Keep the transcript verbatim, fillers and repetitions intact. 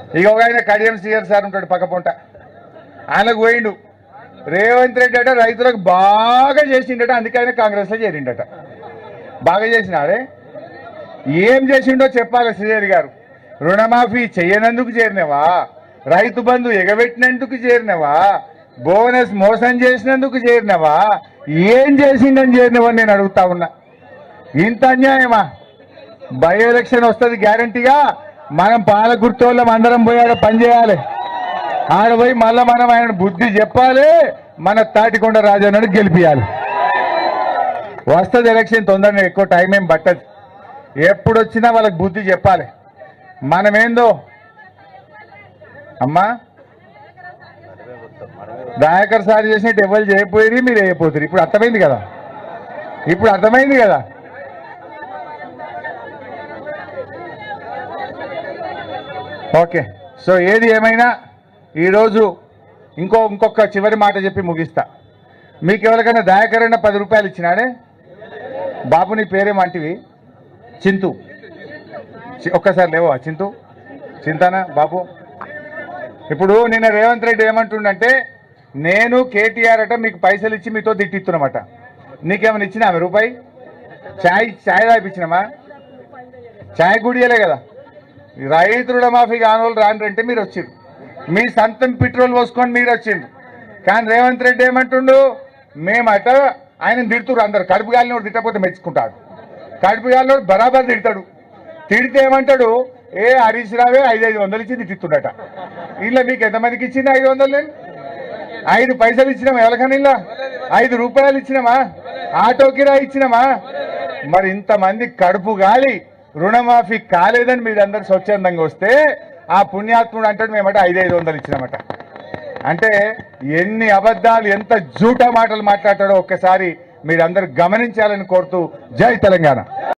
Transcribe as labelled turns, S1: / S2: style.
S1: ఇక ఒక ఆయన కడియం సీఆర్ సార్ ఉంటాడు పక్క పొంట, ఆయనకు పోయిండు. రేవంత్ రెడ్డి అట రైతులకు బాగా చేసిండట, అందుకే ఆయన కాంగ్రెస్లో చేరిండట. బాగా చేసినాడే, ఏం చేసిండో చెప్పాలి శ్రీహరి గారు. రుణమాఫీ చేయనందుకు చేరినవా, రైతు బంధు ఎగబెట్టినందుకు చేరినవా, బోనస్ మోసం చేసినందుకు చేరినవా, ఏం చేసిండని చేరినవని నేను అడుగుతా ఉన్నా. ఇంత అన్యాయమా? బై ఎలక్షన్ వస్తుంది గ్యారంటీగా, మనం పాలకుర్తోళ్ళం అందరం పోయి ఆడ పనిచేయాలి. ఆడ పోయి మళ్ళీ మనం ఆయన బుద్ధి చెప్పాలి, మన తాటికొండ రాజన్నను గెలిపియాలి. వస్తుంది ఎలక్షన్ తొందరగా, ఎక్కువ టైం ఏం పట్టదు. ఎప్పుడు వచ్చినా వాళ్ళకి బుద్ధి చెప్పాలి. మనమేందో అమ్మా దయాకర్ సార్ చేసినట్టు ఎవరు చేయకపోయి మీరు అయిపోతారు. ఇప్పుడు అర్థమైంది కదా, ఇప్పుడు అర్థమైంది కదా. ఓకే, సో ఏది ఏమైనా ఈరోజు ఇంకో ఇంకొక చివరి మాట చెప్పి ముగిస్తా. మీకు ఎవరికైనా దయాకరణ పది రూపాయలు ఇచ్చినాడే? బాబు నీ పేరేమంటివి? చింతు. ఒక్కసారి లేవా చింతు? చింతానా బాబు? ఇప్పుడు నిన్న రేవంత్ రెడ్డి ఏమంటుండంటే, నేను కేటీఆర్ అట మీకు పైసలు ఇచ్చి మీతో తిట్టిస్తున్నామట. నీకేమైనా ఇచ్చినామే రూపాయి? ఛాయ్ ఛాయ్ తాగిపించినామా? ఛాయ్ గుడియలే కదా. రైతు రుణమాఫీ కానోళ్ళు రాండ్రంటే మీరు వచ్చిండ్రు, మీ సొంతం పెట్రోల్ పోసుకొని మీరు వచ్చిండ్రు. కానీ రేవంత్ రెడ్డి ఏమంటుండు, మేమట ఆయన తిడుతురు అందరు. కడుపు గాలినోడు తిట్టకపోతే మెచ్చుకుంటాడు, కడుపు గాలినోడు బరాబర్ తిడతాడు. తిడితే ఏమంటాడు, ఏ హరీష్ రావే ఐదు ఐదు వందలు ఇచ్చి తిట్టిస్తుండట. ఇలా మీకు ఎంతమందికి ఇచ్చింది ఐదు వందలు? నేను ఐదు పైసలు ఇచ్చినామా? ఎవరికైనా ఇలా ఐదు రూపాయలు ఇచ్చినామా? ఆటో కిరా ఇచ్చినామా? మరి ఇంతమంది కడుపు గాలి రుణమాఫీ కాలేదని మీరందరూ స్వచ్ఛందంగా వస్తే ఆ పుణ్యాత్ముడు అంటాడు మేమట ఐదు ఐదు వందలు ఇచ్చినామట. అంటే ఎన్ని అబద్ధాలు, ఎంత జూటా మాటలు మాట్లాడతాడో ఒక్కసారి మీరందరూ గమనించాలని కోరుతూ జై తెలంగాణ.